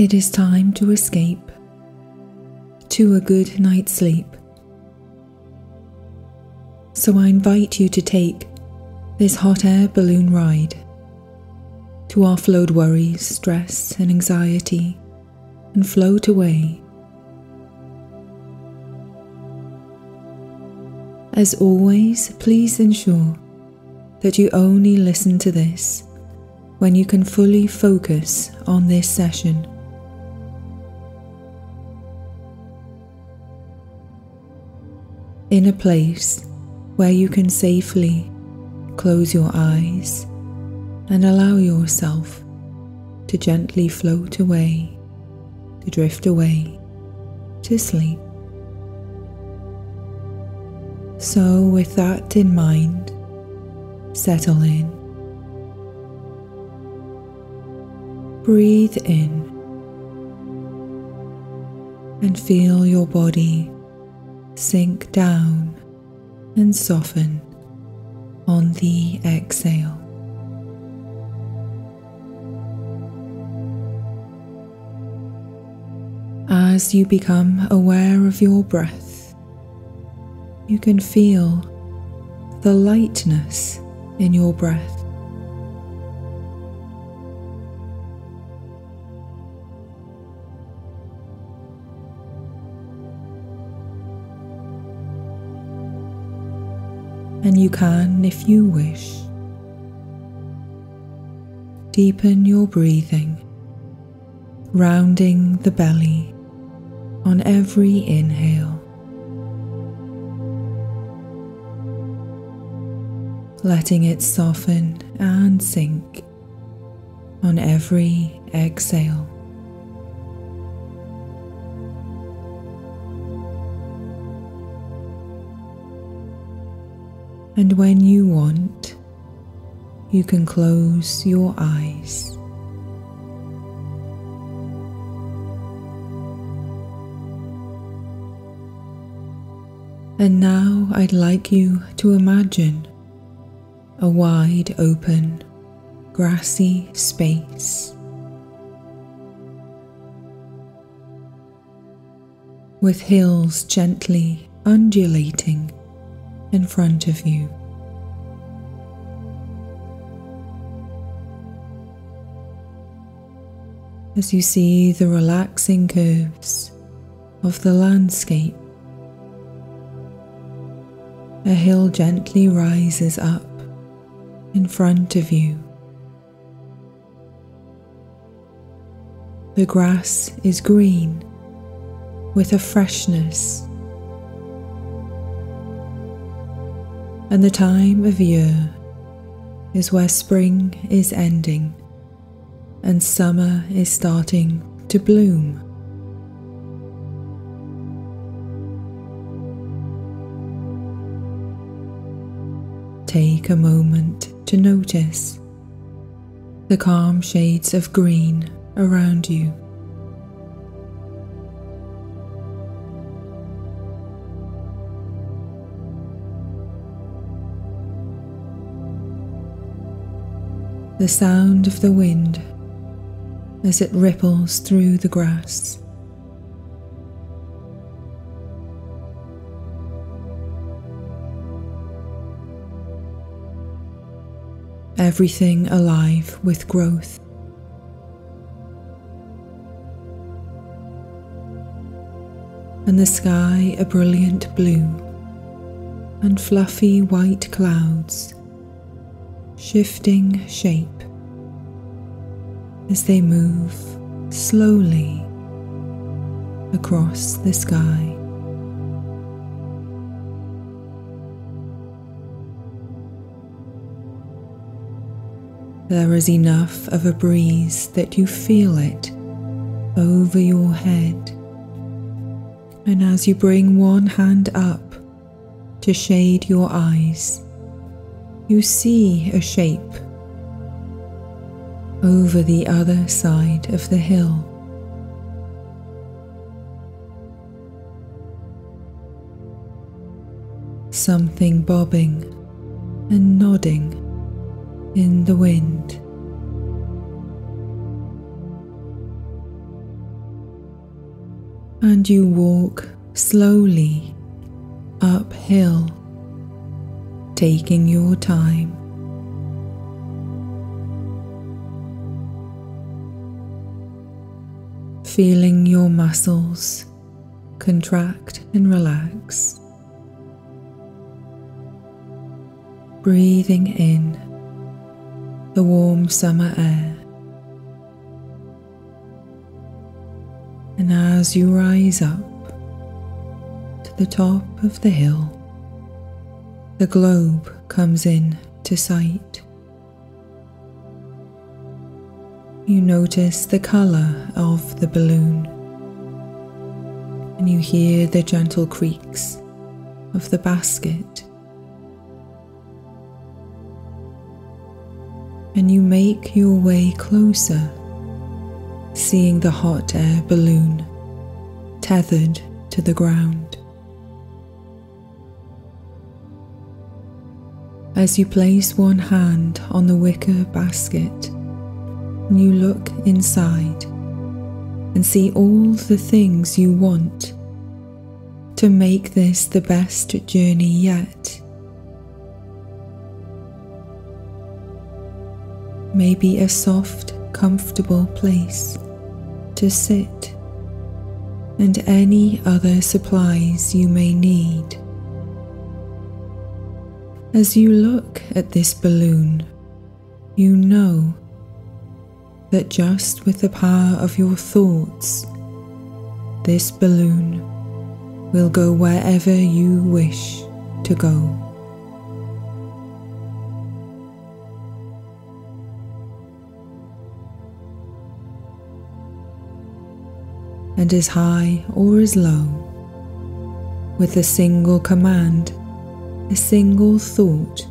It is time to escape to a good night's sleep. So I invite you to take this hot air balloon ride to offload worries, stress and anxiety and float away. As always, please ensure that you only listen to this when you can fully focus on this session. In a place where you can safely close your eyes and allow yourself to gently float away, to drift away, to sleep. So with that in mind, settle in. Breathe in and feel your body sink down and soften on the exhale. As you become aware of your breath, you can feel the lightness in your breath. And you can, if you wish, deepen your breathing, rounding the belly on every inhale, letting it soften and sink on every exhale. And when you want, you can close your eyes. And now I'd like you to imagine a wide open, grassy space with hills gently undulating in front of you. As you see the relaxing curves of the landscape, a hill gently rises up in front of you. The grass is green with a freshness, and the time of year is where spring is ending and summer is starting to bloom. Take a moment to notice the calm shades of green around you. The sound of the wind as it ripples through the grass. Everything alive with growth. And the sky a brilliant blue, and fluffy white clouds shifting shape as they move slowly across the sky. There is enough of a breeze that you feel it over your head, and as you bring one hand up to shade your eyes, you see a shape over the other side of the hill. Something bobbing and nodding in the wind. and you walk slowly uphill, taking your time. Feeling your muscles contract and relax. Breathing in the warm summer air. And as you rise up to the top of the hill, the globe comes in to sight. You notice the colour of the balloon, and you hear the gentle creaks of the basket. And you make your way closer, seeing the hot air balloon tethered to the ground. As you place one hand on the wicker basket, you look inside and see all the things you want to make this the best journey yet. Maybe a soft, comfortable place to sit, and any other supplies you may need. As you look at this balloon, you know that just with the power of your thoughts, this balloon will go wherever you wish to go. And as high or as low, with a single command, a single thought,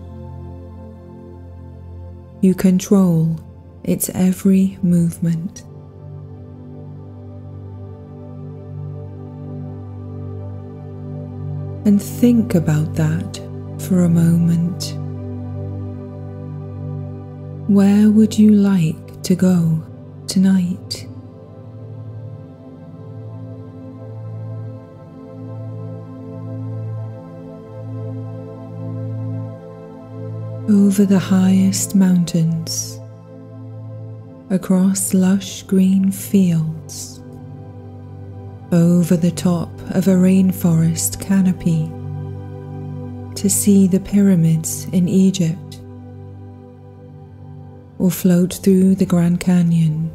you control its every movement. And think about that for a moment. Where would you like to go tonight? Over the highest mountains, across lush green fields, over the top of a rainforest canopy, to see the pyramids in Egypt, or float through the Grand Canyon.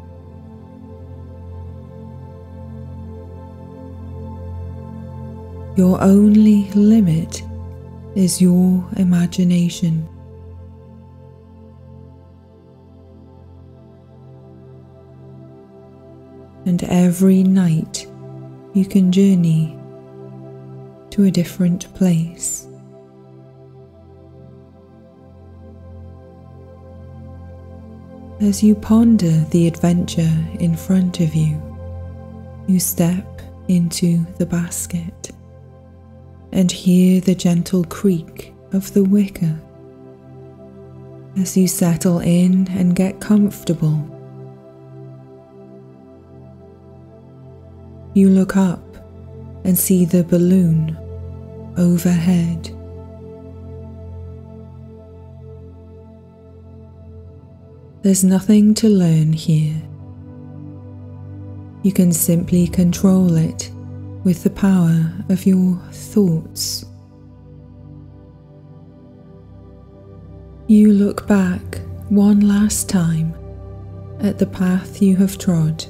Your only limit is your imagination. And every night you can journey to a different place. As you ponder the adventure in front of you, you step into the basket and hear the gentle creak of the wicker. As you settle in and get comfortable, you look up and see the balloon overhead. There's nothing to learn here. You can simply control it with the power of your thoughts. You look back one last time at the path you have trod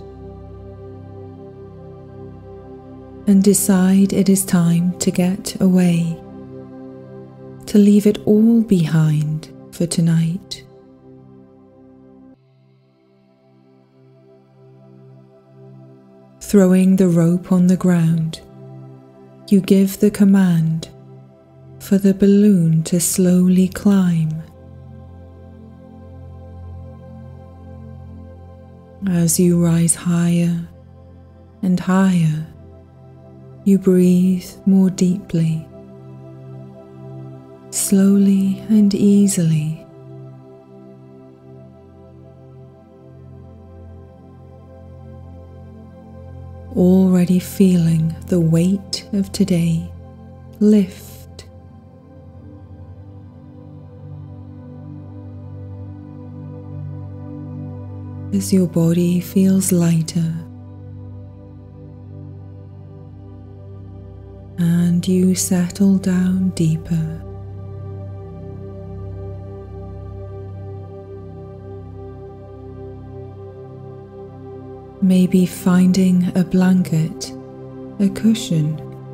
and decide it is time to get away, to leave it all behind for tonight. Throwing the rope on the ground, you give the command for the balloon to slowly climb. As you rise higher and higher, you breathe more deeply, slowly and easily. already feeling the weight of today lift. As your body feels lighter and you settle down deeper. Maybe finding a blanket, a cushion,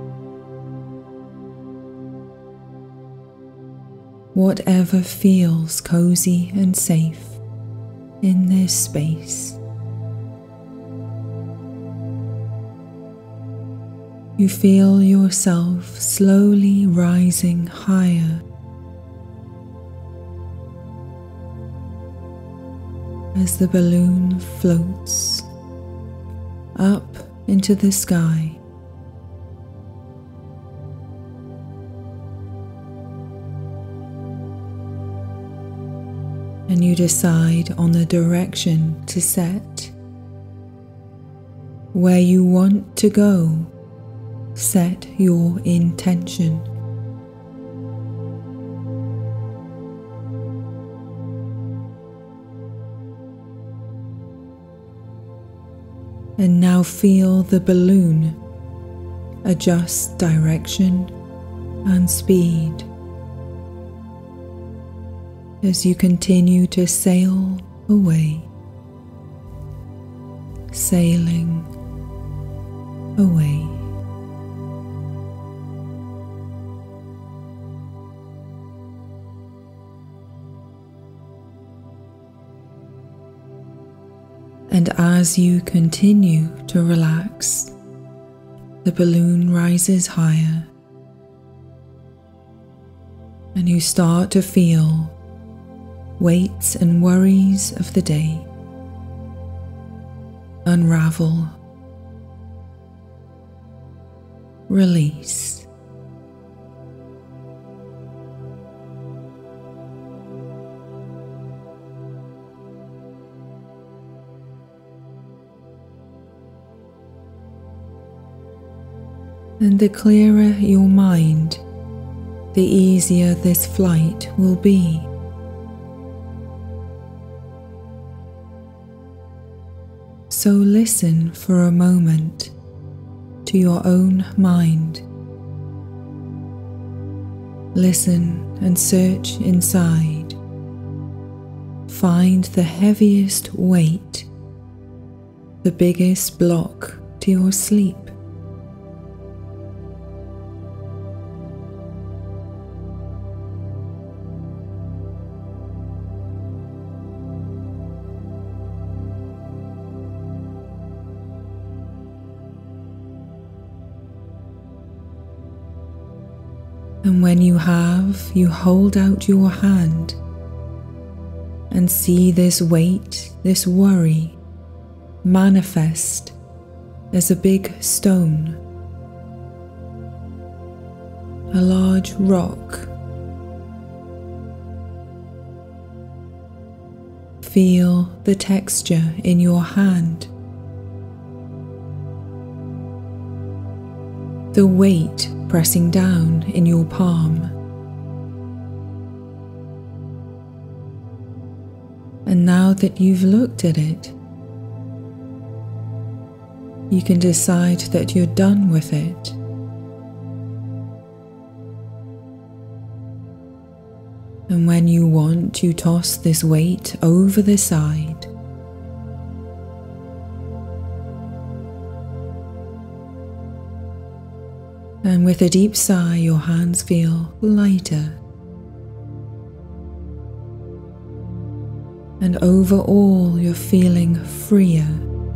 whatever feels cozy and safe in this space. You feel yourself slowly rising higher as the balloon floats up into the sky. And you decide on the direction to set. Where you want to go, set your intention. And now feel the balloon adjust direction and speed as you continue to sail away, sailing away. And as you continue to relax, the balloon rises higher, and you start to feel weights and worries of the day unravel, release. And the clearer your mind, the easier this flight will be. So listen for a moment to your own mind. Listen and search inside. Find the heaviest weight, the biggest block to your sleep. And when you have, you hold out your hand and see this weight, this worry, manifest as a big stone, a large rock. Feel the texture in your hand, the weight pressing down in your palm. And now that you've looked at it, you can decide that you're done with it. And when you want, you toss this weight over the side. And with a deep sigh, your hands feel lighter. And overall, you're feeling freer.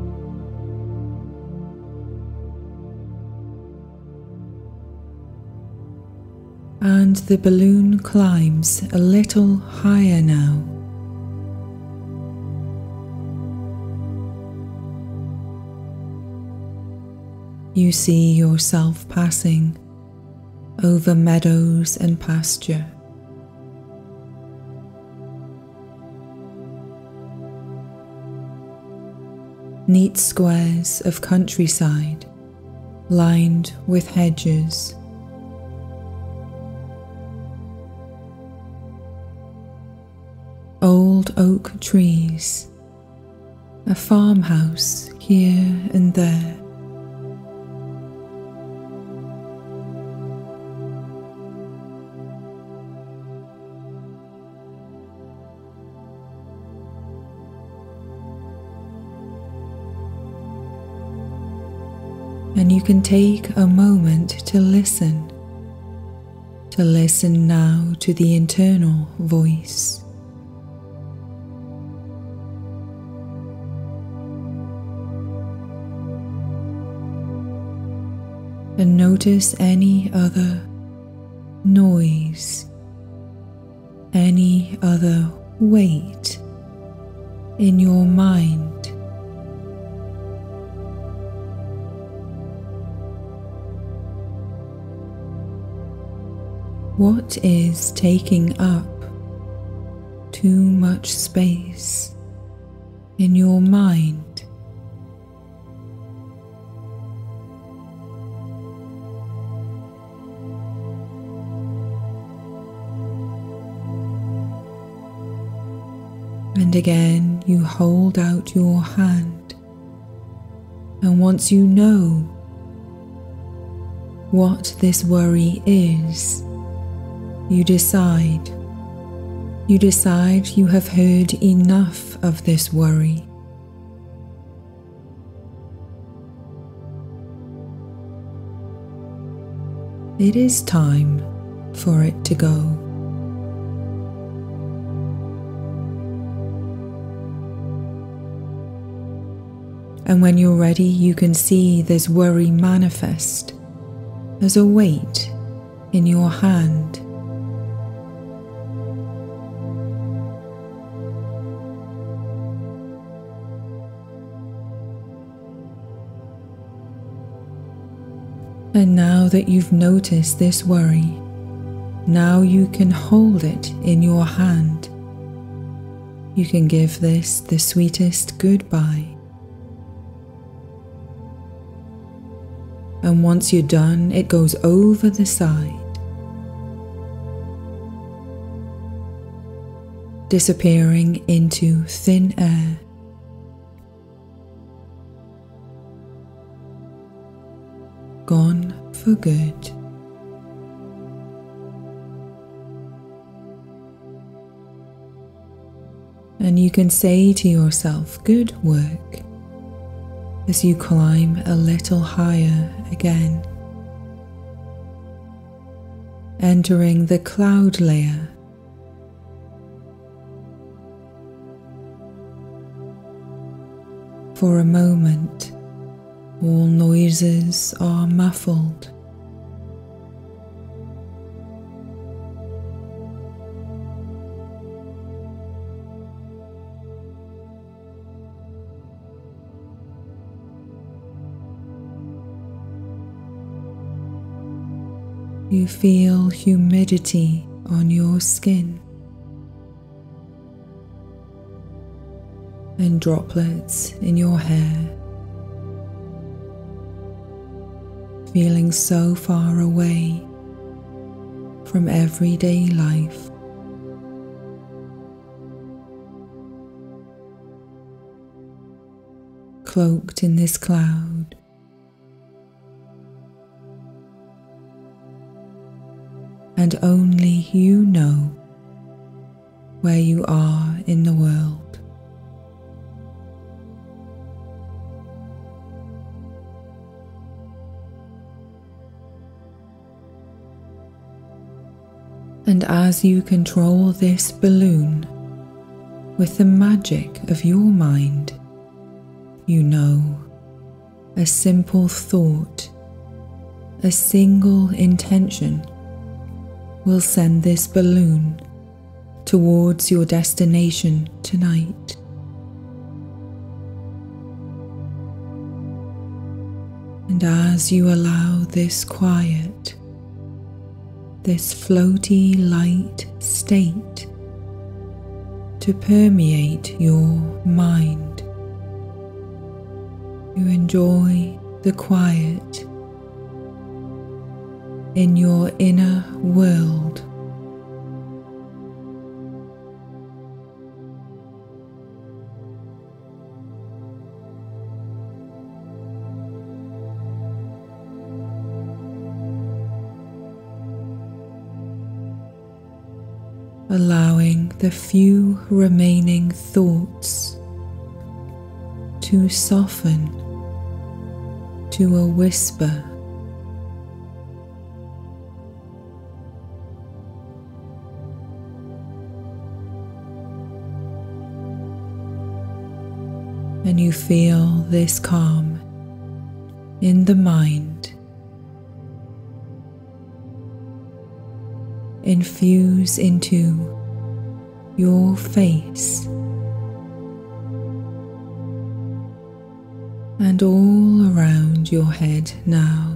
And the balloon climbs a little higher now. You see yourself passing over meadows and pasture. Neat squares of countryside. lined with hedges. Old oak trees, a farmhouse here and there. And you can take a moment to listen now to the internal voice. And notice any other noise, any other weight in your mind. What is taking up too much space in your mind? And again, you hold out your hand, and once you know what this worry is, you decide you have heard enough of this worry. It is time for it to go. And when you're ready, you can see this worry manifest as a weight in your hand. And now that you've noticed this worry, now you can hold it in your hand. You can give this the sweetest goodbye. And once you're done, it goes over the side, disappearing into thin air. Gone for good. And you can say to yourself, "Good work," as you climb a little higher again, entering the cloud layer. For a moment, all noises are muffled. You feel humidity on your skin and droplets in your hair, feeling so far away from everyday life. Cloaked in this cloud, and only you know where you are in the world. And as you control this balloon with the magic of your mind, you know a simple thought, a single intention will send this balloon towards your destination tonight. And as you allow this quiet, this floaty light state to permeate your mind, you enjoy the quiet in your inner world. Allowing the few remaining thoughts to soften to a whisper. And you feel this calm in the mind infuse into your face and all around your head now.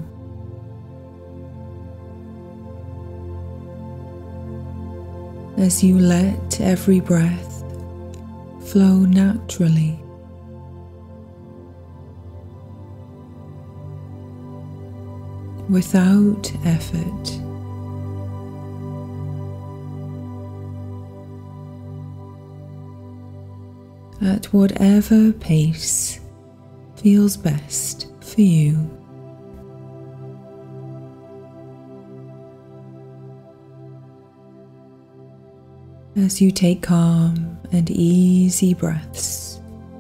As you let every breath flow naturally, without effort. At whatever pace feels best for you. As you take calm and easy breaths,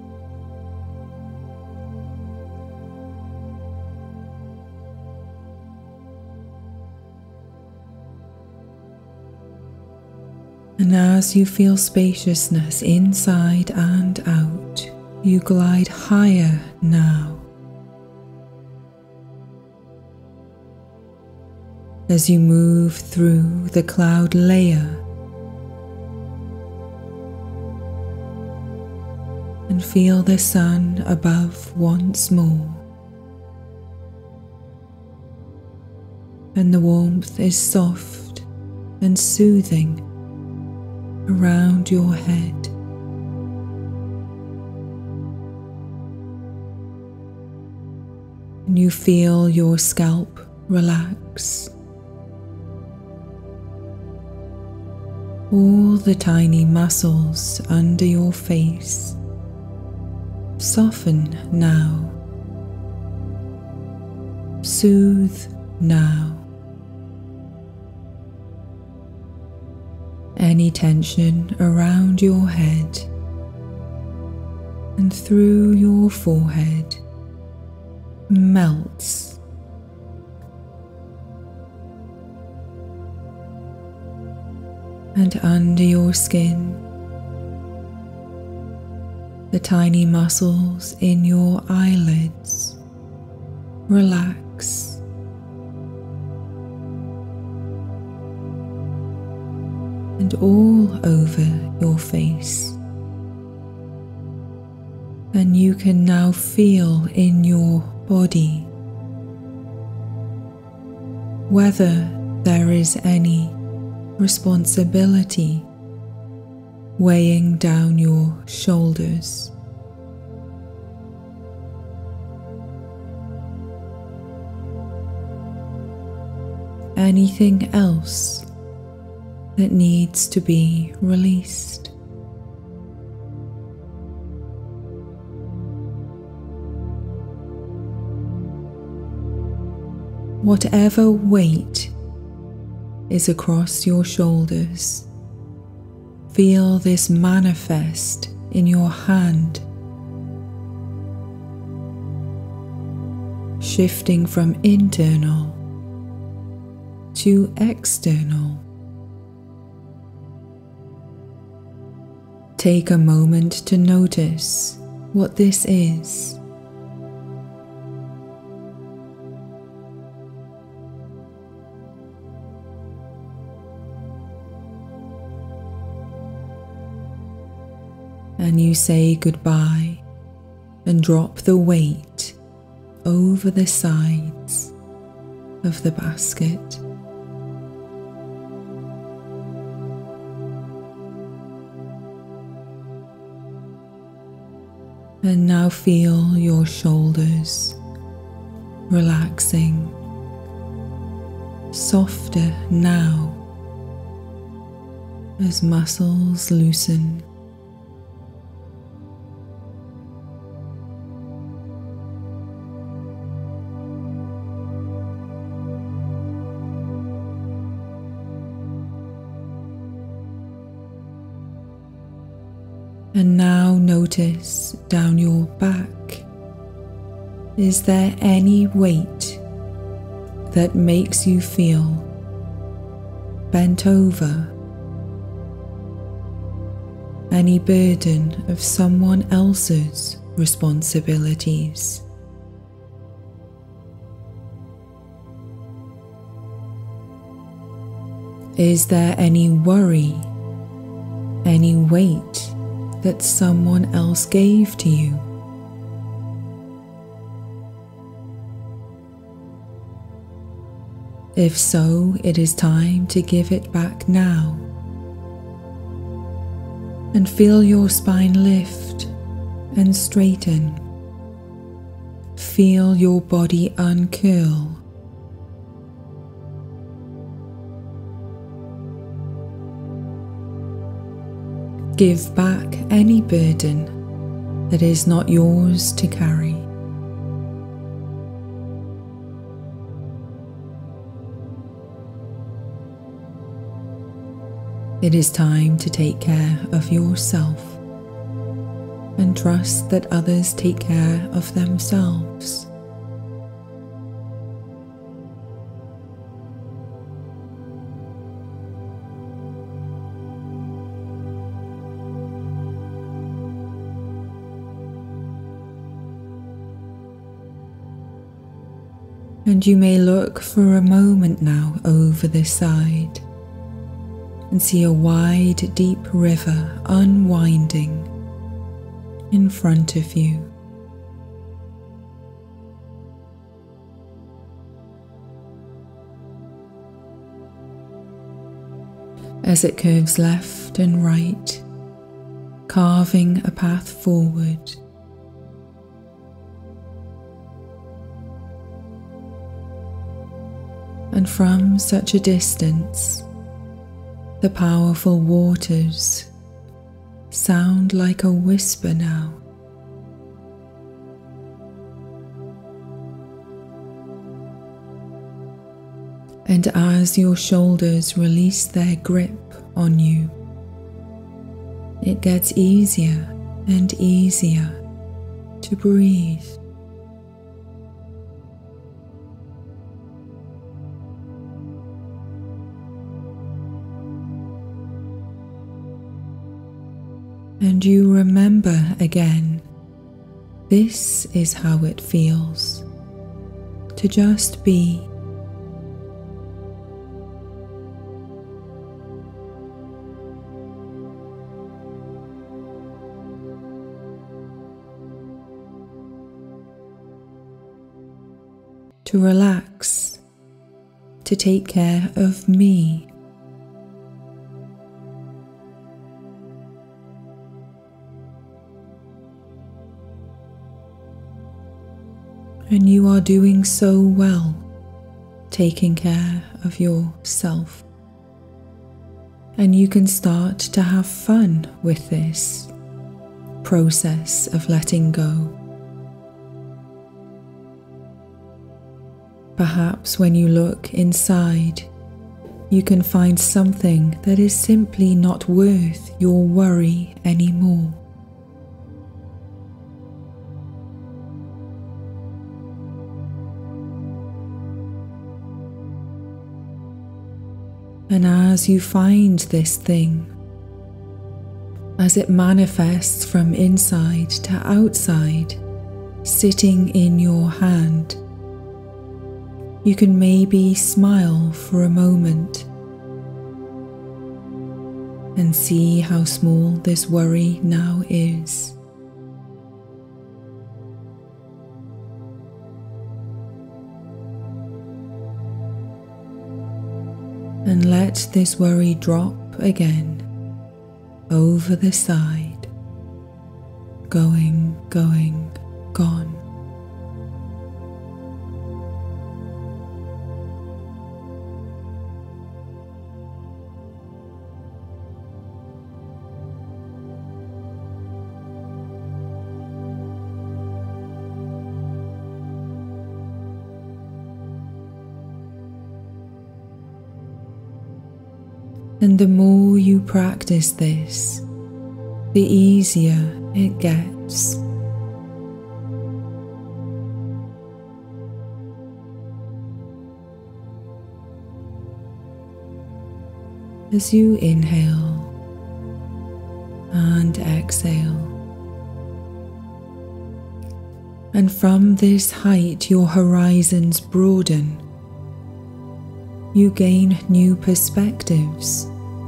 and as you feel spaciousness inside and out, you glide higher now. As you move through the cloud layer and feel the sun above once more, and the warmth is soft and soothing around your head. And you feel your scalp relax. All the tiny muscles under your face soften now. Soothe now. Any tension around your head and through your forehead melts. And under your skin, the tiny muscles in your eyelids relax. And all over your face. And you can now feel in your body whether there is any responsibility weighing down your shoulders. Anything else that needs to be released. Whatever weight is across your shoulders, feel this manifest in your hand, shifting from internal to external. Take a moment to notice what this is. And you say goodbye and drop the weight over the sides of the basket. And now feel your shoulders relaxing, softer now as muscles loosen. And now notice down your back. Is there any weight that makes you feel bent over? Any burden of someone else's responsibilities? Is there any worry, any weight that someone else gave to you? If so, it is time to give it back now. And feel your spine lift and straighten. Feel your body uncurl. Give back any burden that is not yours to carry. It is time to take care of yourself and trust that others take care of themselves. And you may look for a moment now over the side and see a wide, deep river unwinding in front of you. As it curves left and right, carving a path forward. And from such a distance, the powerful waters sound like a whisper now. And as your shoulders release their grip on you, it gets easier and easier to breathe. And you remember again, this is how it feels to just be. To relax, to take care of me. And you are doing so well, taking care of yourself. And you can start to have fun with this process of letting go. Perhaps when you look inside, you can find something that is simply not worth your worry anymore. And as you find this thing, as it manifests from inside to outside, sitting in your hand, you can maybe smile for a moment and see how small this worry now is. And let this worry drop again over the side, going, gone. And the more you practice this, the easier it gets. As you inhale and exhale, and from this height your horizons broaden, you gain new perspectives.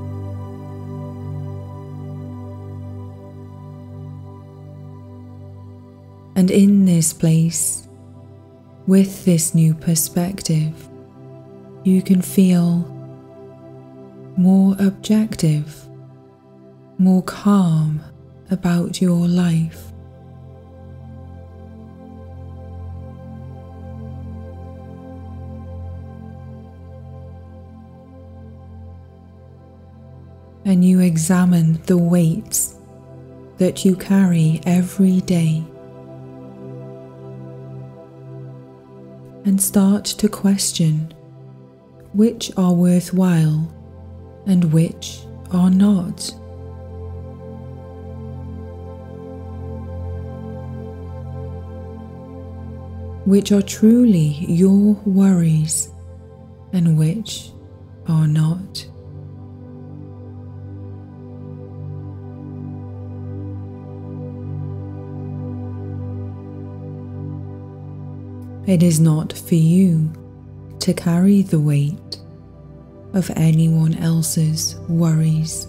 And in this place, with this new perspective, you can feel more objective, more calm about your life. And you examine the weights that you carry every day and start to question which are worthwhile and which are not. Which are truly your worries and which are not. It is not for you to carry the weight of anyone else's worries.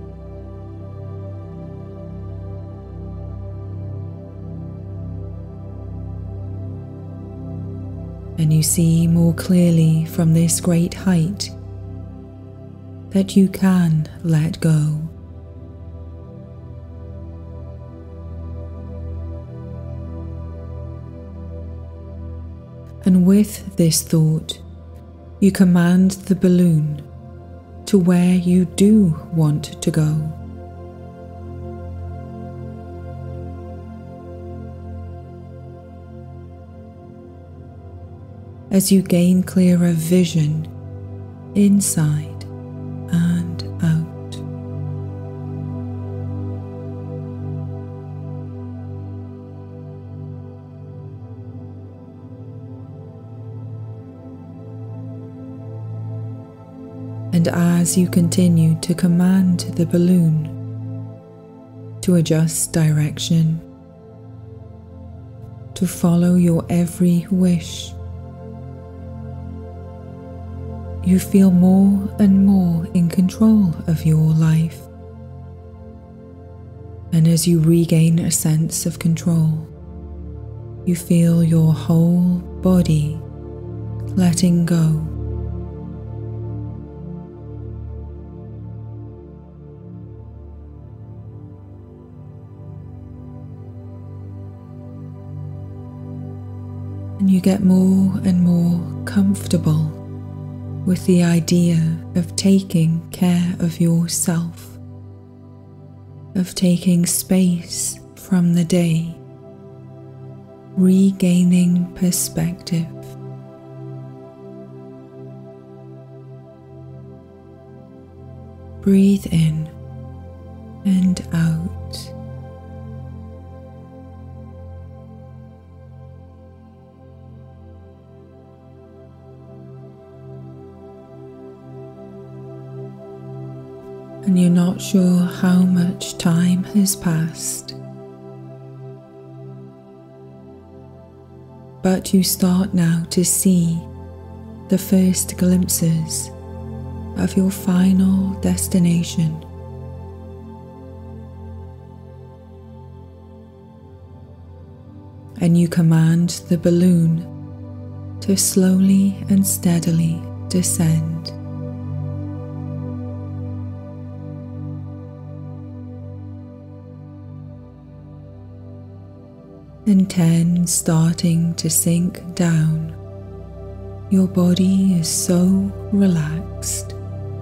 And you see more clearly from this great height that you can let go. And with this thought, you command the balloon to where you do want to go. As you gain clearer vision inside and out. And as you continue to command the balloon to adjust direction, to follow your every wish, you feel more and more in control of your life. And as you regain a sense of control, you feel your whole body letting go. And you get more and more comfortable with the idea of taking care of yourself, of taking space from the day, regaining perspective. Breathe in and out. And you're not sure how much time has passed, but you start now to see the first glimpses of your final destination. And you command the balloon to slowly and steadily descend. And 10 starting to sink down. Your body is so relaxed.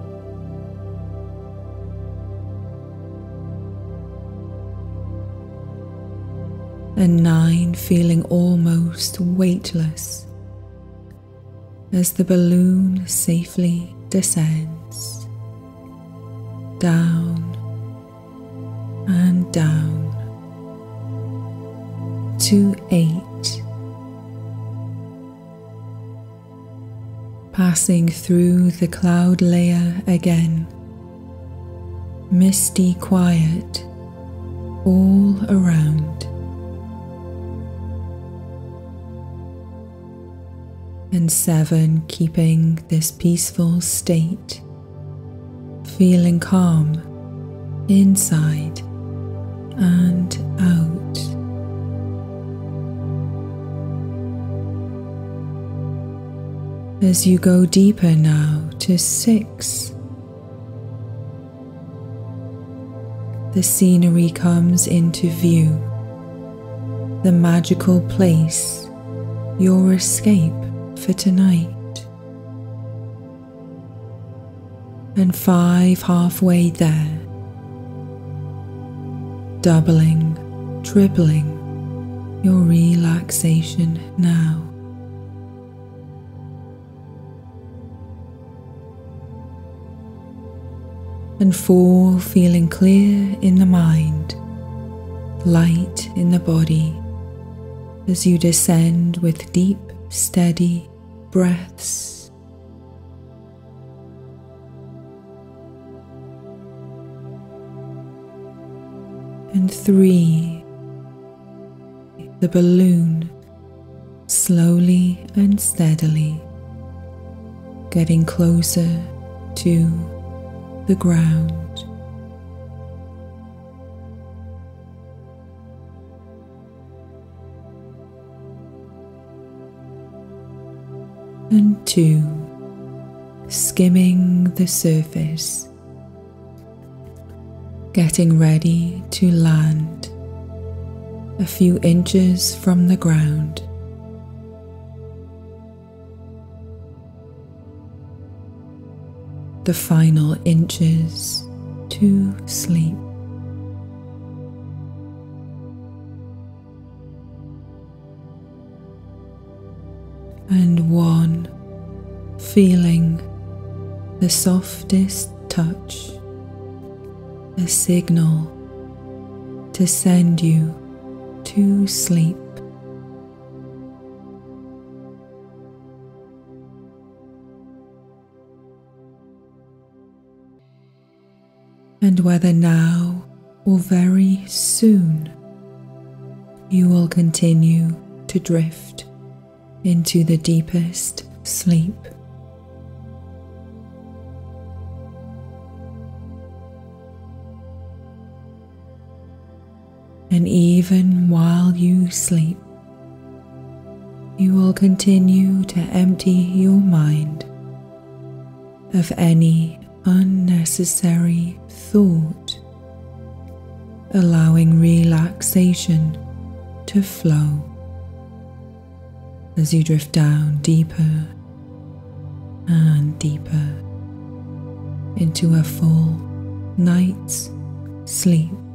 And 9 feeling almost weightless as the balloon safely descends. down and down to 8, passing through the cloud layer again, misty quiet all around, and 7, keeping this peaceful state, feeling calm inside and out. As you go deeper now to 6, the scenery comes into view, the magical place, your escape for tonight. And 5, halfway there, doubling, tripling your relaxation now. And 4, feeling clear in the mind, light in the body, as you descend with deep, steady breaths. And 3, the balloon slowly and steadily getting closer to the ground. And 2, skimming the surface, getting ready to land a few inches from the ground. The final inches to sleep. And 1, feeling the softest touch, a signal to send you to sleep. And whether now or very soon, you will continue to drift into the deepest sleep. And even while you sleep, you will continue to empty your mind of any unnecessary thought, allowing relaxation to flow as you drift down deeper and deeper into a full night's sleep.